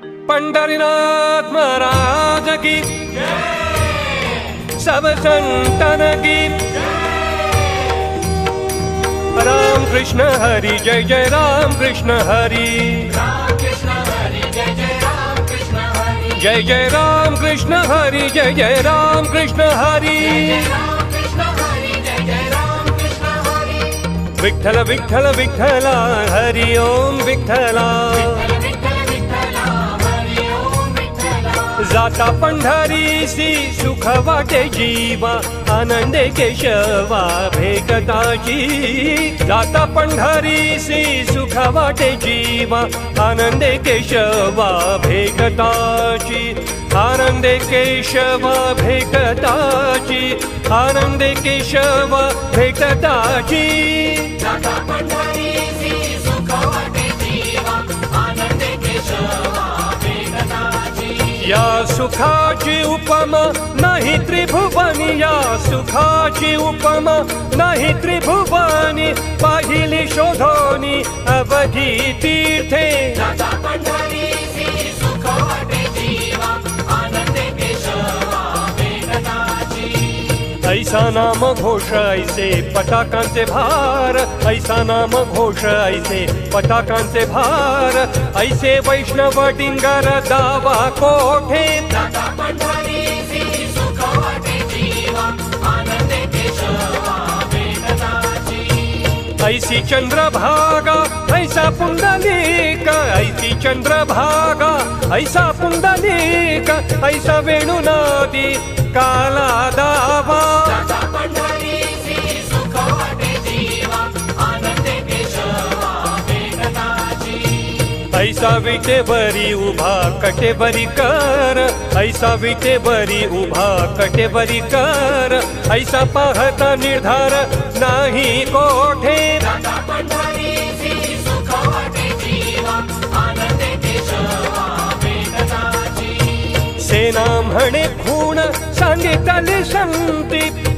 पंढरीनाथ महाराज की सब संतन की राम कृष्ण हरि जय जय राम कृष्ण हरि जय जय राम कृष्ण हरि जय जय राम कृष्ण हरि विठ्ठल विठ्ठल विठ्ठला हरि ओम विठ्ठला जाता पंढरीसी सुख वाटे जीवा आनंदे केशवा भेटताची जाता पंढरीसी सुख वाटे जीवा आनंदे केशवा भेटताची आनंदे केशवा भेटताची आनंदे केशवा भेटताची जाता पंढरीसी सुख वाटे जीवा आनंदे केशवा या सुखाची उपमा नाही त्रिभुवनी या सुखाची उपमा नाही त्रिभुवनी पाहिली शोधोनी अवधी तीर्थे जाता पंढरीसी सुख वाटे जीवा आनंदे केशवा भेटताची ऐसा नाम घोष ऐसे पताकांचे भार ऐसा नाम घोष ऐसे पताकांचे भार ऐसे वैष्णव डिंगर दावा कोठे जाता पंढरीसी सुख वाटे जीवा आनंदे केशवा भेटताची ऐसी चंद्रभागा ऐसा पुंडलिक ऐसी चंद्रभागा ऐसा पुंडलिक ऐसा वेणुनादी काला दावा जाता पंढरीसी सुख वाटे जीवा आनंदे केशवा भेटताची ऐसा विटेवरी उभा कटेवरी कर ऐसा विटेवरी उभा कटेवरी कर ऐसा पाहता निर्धार नाही कोठे जाता पंढरीसी सुख वाटे जीवा आनंदे केशवा भेटताची सेना म्हणे खूण सांगितले संती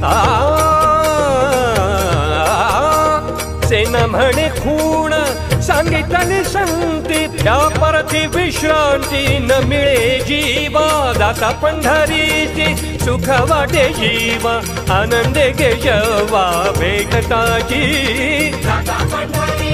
सेना म्हणे खूण सांगितले संती त्या परती विश्रांती न मिळे जीवा जाता पंढरीची सुख वाटे जीवा आनंदे केशवा भेटताची जाता पंढरी